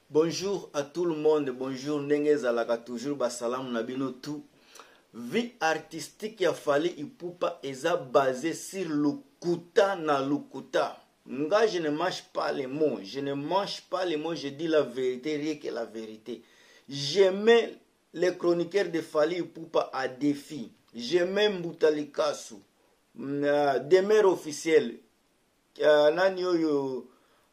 Bonjour à tout le monde, bonjour ndenge zalaka toujours basalamu na bino tout. Vie artistique ya Fally Ipupa eza basée sur Lukuta na Lukuta. Nga je ne mange pas les mots, je ne mange pas les mots, je dis la vérité, rien que la vérité. J'aimais les chroniqueurs de Fally Ipupa à défi. J'aimais Mbutalikasu, des mères officielles, nani oyo,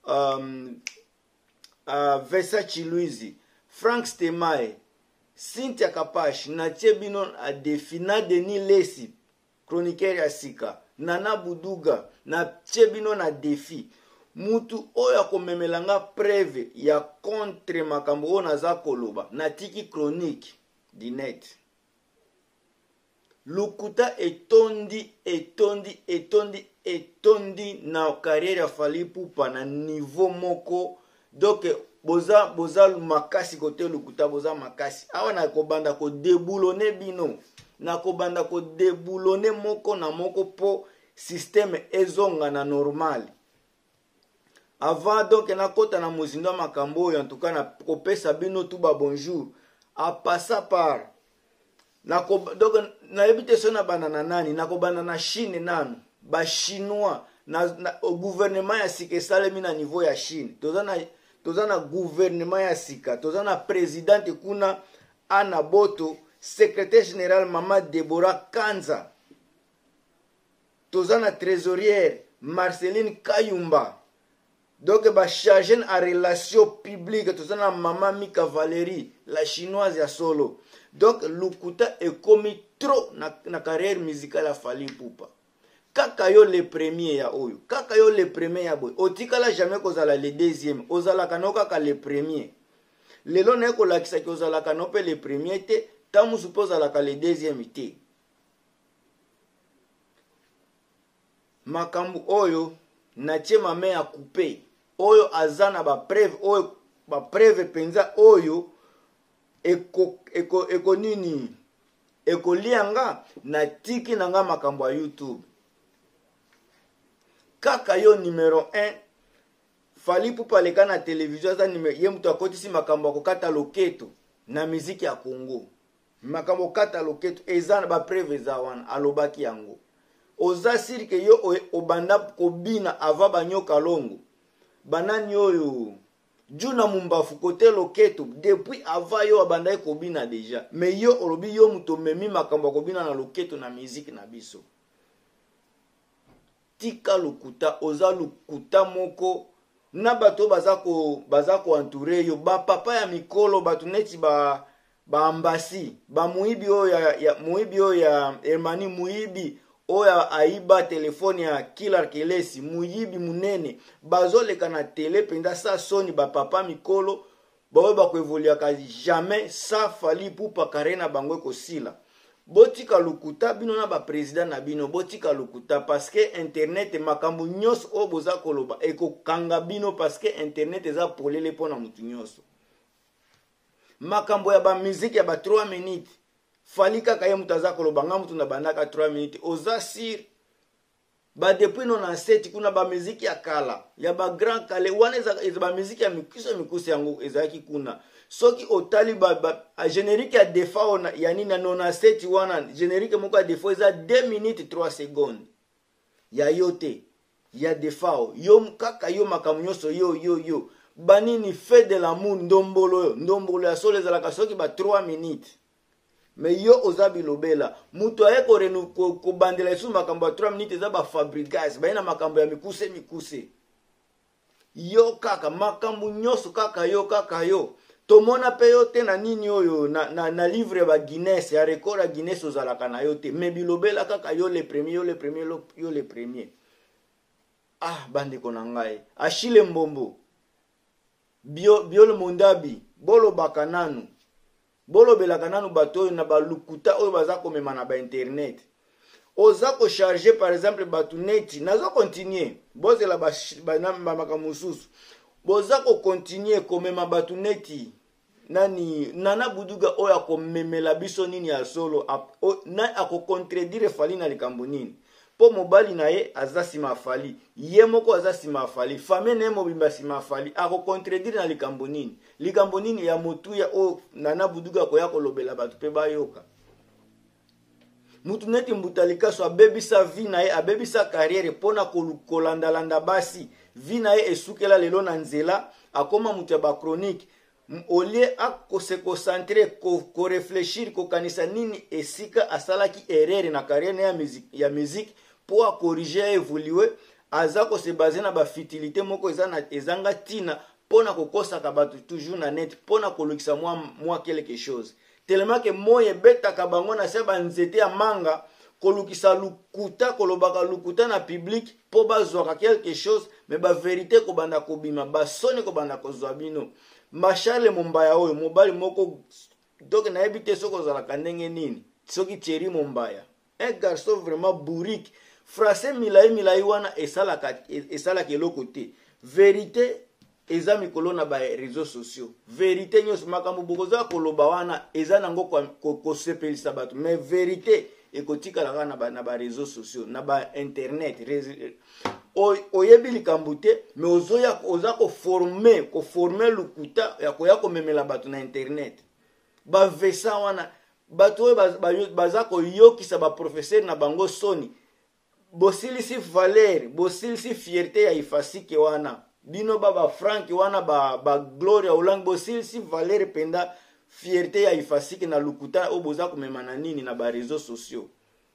Versace Louise, Frank Stemae, Cynthia Kapash, Natie Binon a défi, na Denis Lesi, chroniqueur ya Sika, Nana Buduga, Natie Binon a défi. Mutu oya komemelanga preuve ya contre makambo o naza koloba, natiki chronique di net. Lukuta etondi na carrière ya Fally Ipupa na niveau moko. Donc boza makasi kote Lukuta boza makasi. Awa na kobanda ko déboulonner bino. Na kobanda ko déboulonner moko na moko po système ezonga na normal. Avant donc na kota na mozindo makambo en tout cas na kopesa bino tout ba bonjour. A passa par donc na ebite sona banana nani na kobanda na Chine nanu ba chinois na au gouvernement ya sika salemi na niveau ya Chine. Toza na gouvernement ya sika, toza na présidente kuna Ana Boto, secrétaire général Mama Deborah Kanza. Toza na trésorière Marceline Kayumba. Donc ba chargé en relations publiques, toza na Mama Mika Valérie, la chinoise ya solo. Donc Lukuta est commis trop na carrière musicale à Fally Ipupa. Kaka yo le premier ya oyo, kaka yo le premier ya boy. Otikala jamais kozala le deuxième, ozala kanoka ka le premier. Lelo na ko lakisa ki ozala kanope le premier te, tamu suppose la ka le deuxième te. Makambu oyo na tie mame ya couper. Oyo azana ba preuve oyo ba preuve penza oyo eko nini eko lianga na tiki nanga makambo ya YouTube. Kaka yo numéro 1 Fally Ipupa leka na télévision za numéro ye mutu akotisi makambo akokata loketo na muziki ya Congo. Makambo kata loketo eza ba preuve za wana alobaki yango. Oza sirike yo obanda kobina ava banyoka longo. Banani oyo Juna mumbafu kote loketo depuis ava yo abanda kobina déjà. Mais yo olobi yo mutu memi makambo kobina na loketo na muziki na biso. Tika Lukuta, oza Lukuta moko na bato bazako entouré yo ba papa ya mikolo batu neti ba ambasi ba muibi o ya Hermani muibi oya aiba telefone ya Killer Kelesi muibi munene bazoleka na tele penda sa soni ba papa mikolo ba ko evoluer ka jamais sa Fally Ipupa karena bangwe ko sila. Botika Lukuta bino na ba président na bino botika Lukuta parce que internet makambo nyos o boza koloba eko kanga bino parce que internet eza polele pona mutu nyoso. Makambo ya ba musique ya ba 3 minutes Fally kaka ye mutu aza koloba nga mutu na bandaka 3 minutes oza sir ba depuis 97 kuna ba musique ya kala ya ba grand kale wana eza ba musique ya mikuso yango ezaki kuna. Soki otali a générique ya defa ya nini na 97 wana générique moko ya defa eza 2 minutes 3 secondes ya yote ya defa yo kaka yo makambo nyonso yo banini fait de l'amour ndombolo ya solo ezalaka soki ba 3 minutes mais yo oza bilobela mutu aye ko bandela isu makambo ya 3 minutes eza ba fabricage bayina makambo ya mikuse yo kaka makambo nyonso kaka yo tomona pe yo te na nini oyo na livre ba Guinness ya record ya Guinness ozalaka na yo te mais bilobela kaka yo le premier. Ah bandeko na ngai Achille Mbombo Biolo Mondabi bolo bakananu bolo belakananu bato oyo na ba Lukuta oyo baza komema na ba internet oza ko charger par exemple batu neti nazo continuer bozela ba makambo mususu boza ko continuer komema batu neti nani Nana Buduga oyo akomemela biso nini ya solo na ako contredire Fally na likambo nini po mobali na ye aza nsima afali, ye moko aza nsima afali, famille na ye mobimba nsima afali, akocontredire na likambo nini? Likambo nini ya motuya o Nana Buduka koya kolobela bato mpe bayoka? Mutu neti Mbuta Likaso abebisa vi na ye, abebisa carrière pona kolandalanda basi, vi na ye esukela lelo na nzela, akoma mutu ya bachronique, olie se concentrer ko réfléchir ko kanisa nini esika asalaki erreur na carrière ya musique po a corriger évoluer, aza ko se baser na ba futilité moko ezanga tina pona kokosaka bato toujours na net pona kolukisa mwa quelque chose, tellement que moye betaka bango na se banzete ya manga kolukisa lukuta, kolobaka lukuta na public po bazwaka quelque chose, mais ba vérité ko banda kobima, ba soni ko banda kozwa bino. Machale Mumbaya oyo mobali moko donc na ebite soko zalaka ndenge nini soki Thierry Mumbaya, un garçon vraiment bourrique, français milai wana esalaka eloko te. Vérité eza mikolo na ba réseaux sociaux, vérité nyonso makambo bokoza koloba wana eza nango kosepelisa bato, mais vérité ekotikala na ba réseaux sociaux na ba internet oyebi likambo te, mais oza koforme lukuta ya koya komemela bato na internet. Bavesa wana bato oyo baza koyokisa baprofesseur na bango soni, bosilisi valeur, bosilisi fierté ya ifasike wana, bino ba Frank wana ba Gloria Olang, bosilisi valeur penda fierté ya ifasike na lukuta oyo boza komema na nini na ba réseaux sociaux.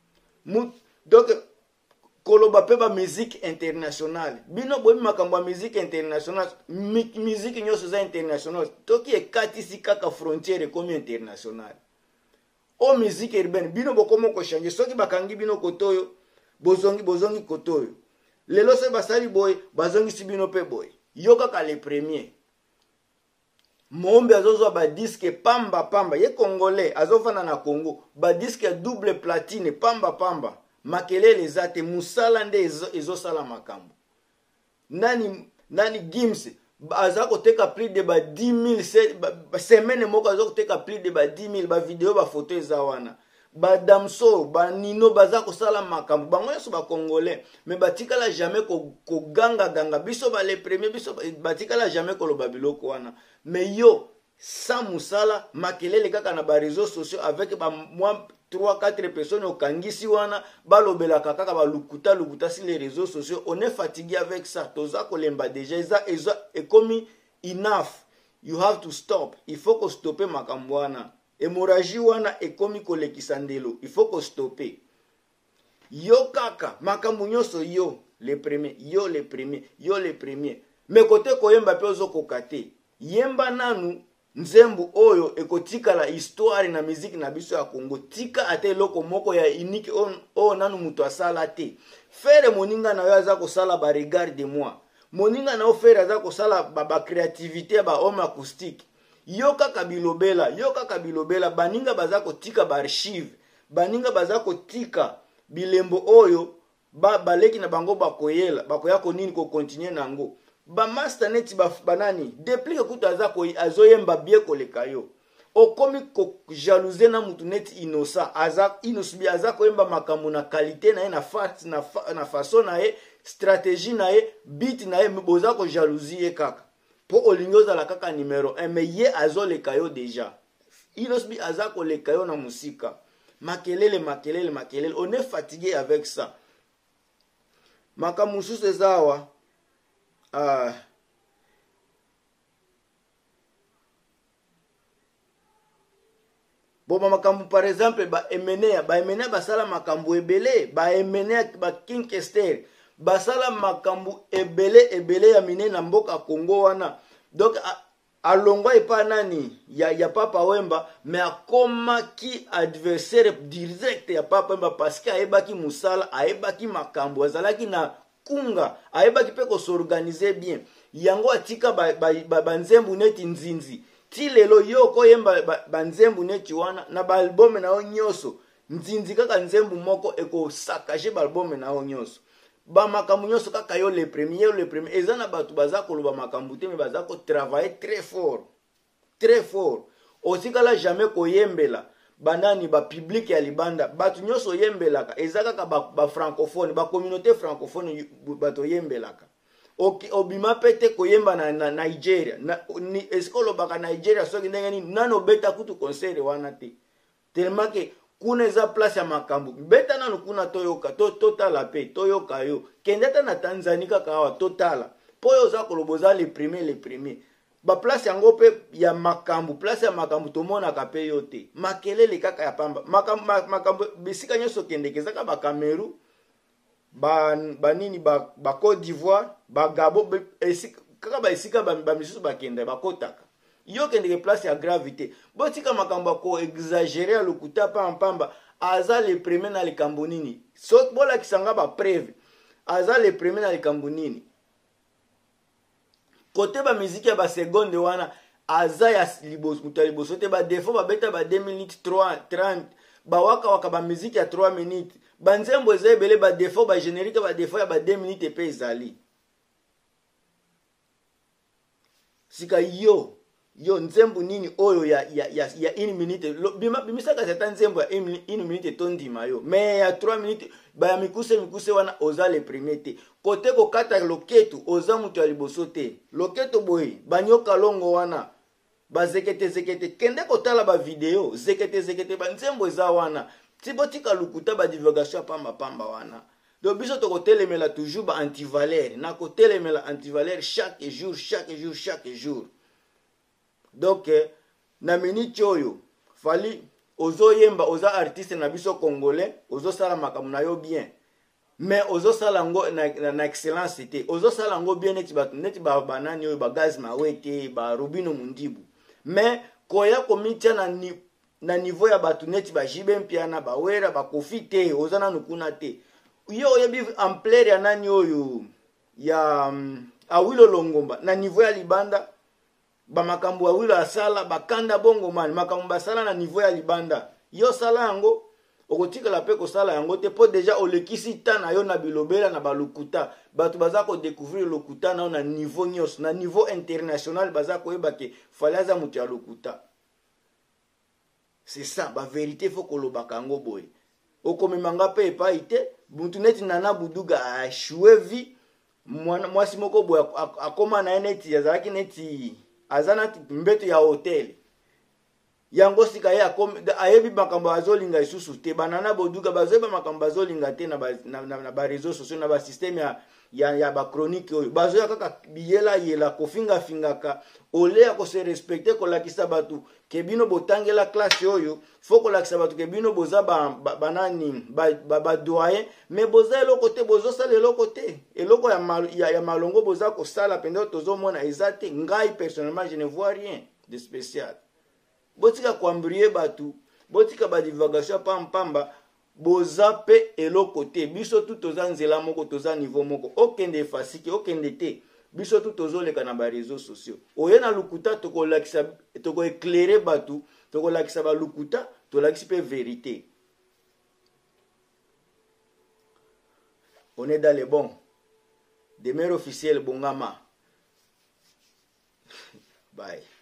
Donc koloba pe ba musique internationale, bino bomi makambo ya musique internationale, musique nyonso za internationale, toki ekatisi kaka frontière ekomi internationale. O musique urbaine bino bokomo ko changer, soki bakangi bino kotoyo bozongi kotoyo, lelo se basali boy bazongi si bino pe boy, yo kaka le premier. Mombe azozwa ba disque pamba ye congolais azofana na Congo, ba disque double platine pamba makelele ezate musala nde ezosala makambo. Nani Gims aza koteka plus de ba 10,000 semaine moko aza koteka plus de ba 10,000 ba video ba photo eza wana. Ba Damso ba Nino baza kosala makambo bango yeso ba congolais, mais batikala jamais ko ganga biso ba le premier biso batikala jamais ko loba biloko wana. Mais yo sans musala makelele kaka na ba réseaux sociaux avec ba moi 3-4 personnes au kangisi wana balobela kaka ba lukuta sur les réseaux sociaux. On est fatigué avec ça, toza kolemba déjà eza ekomi enough, you have to stop, il faut ko stopper makambo wana. Hémorragie wana ekomi kolekisa ndelo, il faut ko stopper. Yo kaka makambo nyonso yo le premier mais kote koyemba pe ozo kokate yemba nanu nzembu oyo ekotikala histoire na musique na biso ya Congo, tika ate loko moko ya unique o nanu muto asala te. Fere moninga na yo aza kosala ba regard de moi, moninga na yo fere aza kosala ba créativité ba homme acoustique, yo kaka bilobela baninga baza kotika ba archive, baninga baza kotika bilembo oyo baleki na bango bakoya ko nini ko continuer nango. Ba master neti banani depuis que kuta azoyemba bien koleka yo okomi ko jalouser na mutu neti innocent aza koyemba makambo na qualité na ye na façon na ye stratégie na ye beat na ye boza ko jalousie ye kaka po olingo za la kaka numéro 1, mais ye azoleka yo déjà inosbi aza koleka yo na musika makelele on est fatigué avec ça. Makamusu sezawa bon makambo par exemple ba emenea basala makambo ebele, ba emenea ba King Kester basala makambo ebele ya mine na mboka Congo wana. Donc alongwa epa nani ya Papa Wemba, mais akoma ki adversaire direct ya Papa Wemba parce que aebaki musala, aebaki makambo, azalaki na kunga, aebaki pe ko s'organiser bien. Yango atika banzembu neti nzinzi. Ti lelo yo koyemba banzembu neti wana na ba album na onyoso. Nzinzi kaka nzembu moko eko sakaje ba album na onyoso. Ba makambu nyoso kaka yo le premier ezana batu baza koloba makambu te, mais baza ko travailler très fort. Osikala jamais koyembela banani ba public ya libanda batu nyonso yembelaka ezaka ba francophone ba communauté francophone bato yembelaka obima pete koyemba na Nigeria ni eskolo baka Nigeria soki ndenge ni nano beta kutu concert wana te tellement que kuna eza place ya makambo beta nano kuna toyoka totala pe toyoka yo kendeta na Tanzania kaka awa totala po yo za koloboza le premier ba place yango pe ya makambo place ya makambo tomonaka pe yo te makelele kaka ya pamba makambo bisika nyonso kendeke ezaka ba Cameroun banini ba Côte d'Ivoire ba Gabon kaka ba esika ba misusu bakenda bakotaka yo kendeke place ya gravité botika makambo ko exagérer lokuta pamba aza le premier na likambo nini so bola kisanga ba preuve aza le premier na likambo nini côté ba musique ya ba seconde wana aza ya liboso te ba défaut ba beta ba 2 minutes 30 ba waka ba musique ya 3 minutes banzembo eza ebele ba défaut ba générique ba défaut ya ba 2 minutes pe ezali sika yo nzembo nini oyo ya 1 minute bimisaka zeta nzembo ya 1 minute tondima yo mais ya 3 minutes ba ya mikuse wana oza le premier te kote ko kata loketo oza mutu ya liboso te loketo boy banyoka longo wana ba zekete kende kotala ba video zekete ba nzembo eza wana tibotika lukuta ba divulgation pamba wana donc biso to kotelemela toujours ba antivaleur na kotelemela antivaleur chaque jour donc na minute oyo fali ozoyemba oza artiste na biso congolais ozosala makambo na yo bien mais ozosala ngo na excellence te ozosala ngo bien neti ba banani oyo ba gaz mawete ba Rubino Mundibu mais koya komitia na niveau ya batu neti ba jibe mpiana ba wera ba kofi te ozana nukuna te yo oyebi ampleur ya nani oyo ya Awilo Longomba na niveau ya libanda ba makambo Awilo asala bakanda bongo man makambo basala na niveau ya libanda yo sala yango okotika la pe ko sala yango te po déjà olekisi ta na yo na bilobela na balukuta batu baza ko découvrir lokuta na niveau nyos na niveau international baza ko yeba ke falaza mutu ya lokuta c'est ça ba vérité faut kolobaka ngo boy okomemanga pe pa ite mutu neti Nana Buduga a chouevi mwasi moko boy akoma na neti yazaki neti azana mbeto ya hotel yango sika ya ayebi makambo azolinga isusu te banana Boduga bazoyeba makambo azolinga te na ba réseaux sociaux na ba système ya ba chronique oyo bazoya kaka yela kofinga fingaka ole ya ko se respecter ko lakisa batu ke bino botangela classe oyo faut ko lakisa batu ke bino boza banani ba doyen mais boza eloko te bozo sala eloko te eloko ya malongo boza ko sala pende tozo mona ezate ngai personnellement je ne vois rien de spécial botika kwambrie batu botika ba divulgation pamba boza pe eloko te biso tout toza nzela moko toza niveau moko okende fasiki okende te biso tout tozoleka na ba réseaux sociaux oye na lukuta toko éclairer batu toko lakisa ba lukuta to lakisi pe vérité on est dans les bons demeure officiel bongama bye.